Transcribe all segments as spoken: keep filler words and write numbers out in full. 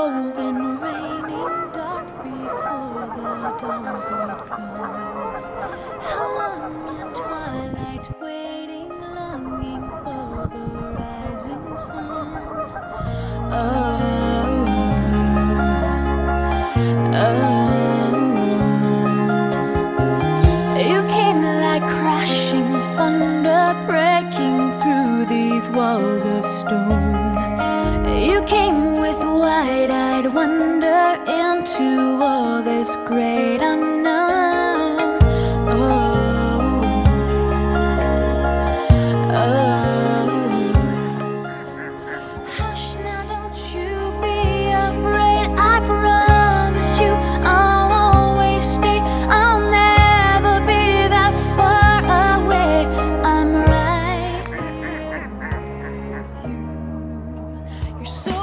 cold and raining, dark before the dawn could come. How long in twilight, waiting, longing for the rising sun. Oh, oh, you came like crashing thunder, breaking through these walls of stone. You came with wide-eyed wonder into all this great unknown. Oh, oh. Hush now, don't you be afraid. I promise you I'll always stay. I'll never be that far away. I'm right here with you. You're so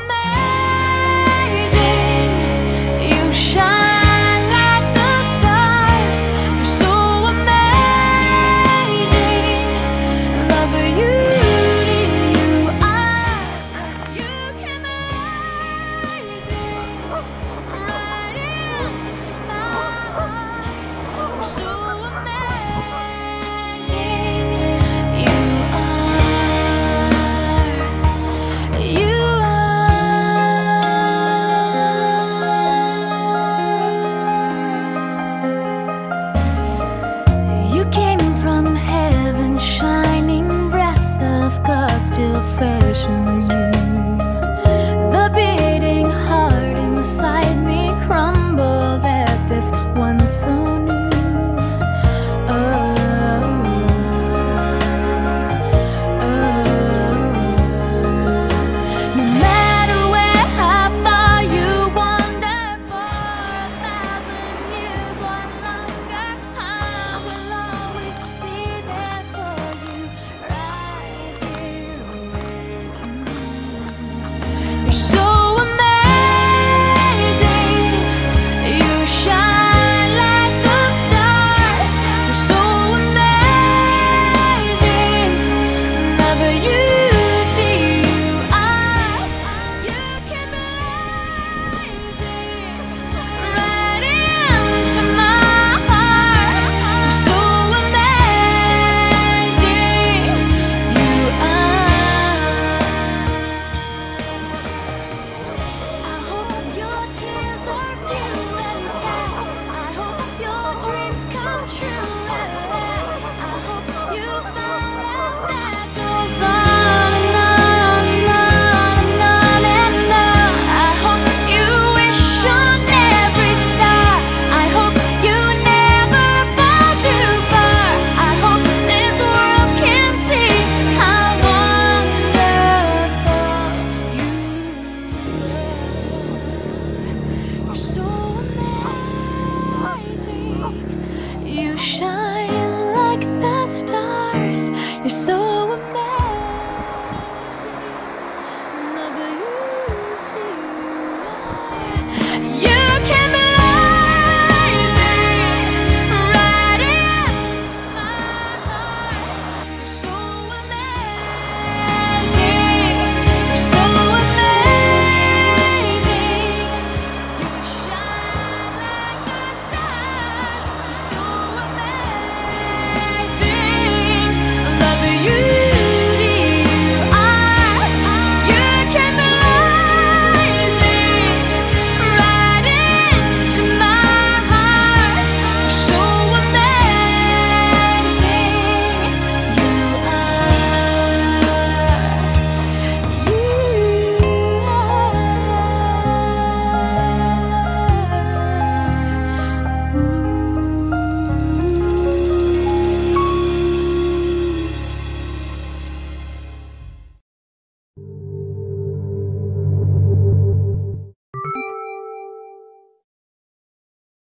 still fresh in you. The beating heart inside me crumbled at this one so new. Oh, oh. No matter where, how far you wander, for a thousand years or longer, I will always be there for you, right here. So